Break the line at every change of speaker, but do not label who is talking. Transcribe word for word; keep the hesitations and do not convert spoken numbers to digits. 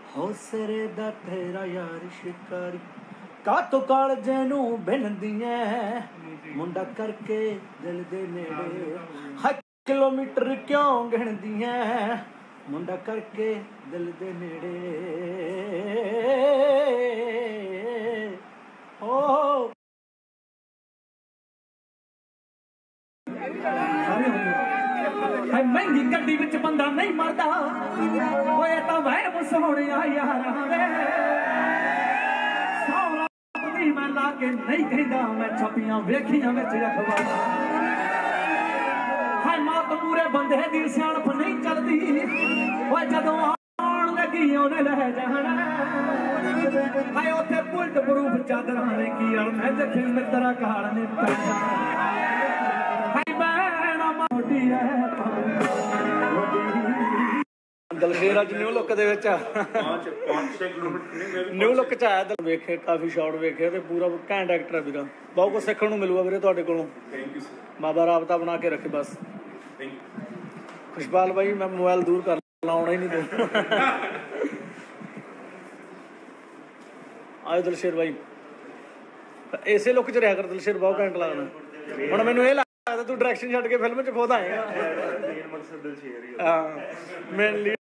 हौसरे दा तेरा यार शिकारी कातो कालजे नू बिनदियां मुंडा करके दिल दे नेड़े हर किलोमीटर क्यों गिनदियां मुंडा करके दिल दे नेड़े ओ महंगी गड्डी विच बंदा नहीं मरदा ओए तां वहम सोहणिया यारा वे सौ रात दी मैं ला के नहीं कहंदा मैं छपियां वेखियां विच अखबार हाय मौत पूरे बंदे दी सियाणप नहीं चलदी ओए जदों आउण लगी ओने ले जाना हाय उत्थे बुलट प्रूफ चादरां ने की अल मैं देखे मित्रा कहाड़ ने दलशेर अज न्यू लुक दे विच न्यू लुक च आया वेखे काफी शॉट वेखे ते पूरा घैंट एक्टर है वीरा बहुत कुछ सीखण नूं मिलूगा वीरे तुहाडे कोलों बाबा राबता बना के रखे बस खुशपाल भाई मैं मोबाइल दूर कर लाउणा ही नहीं दो आयो दलशेर भाई इसे लुक च रहा कर दलशेर बहुत घैंट लगदा हुण मैनूं इह लगदा तू डायरैक्शन छड्ड के फिल्म च खुद आएगा हां मेनली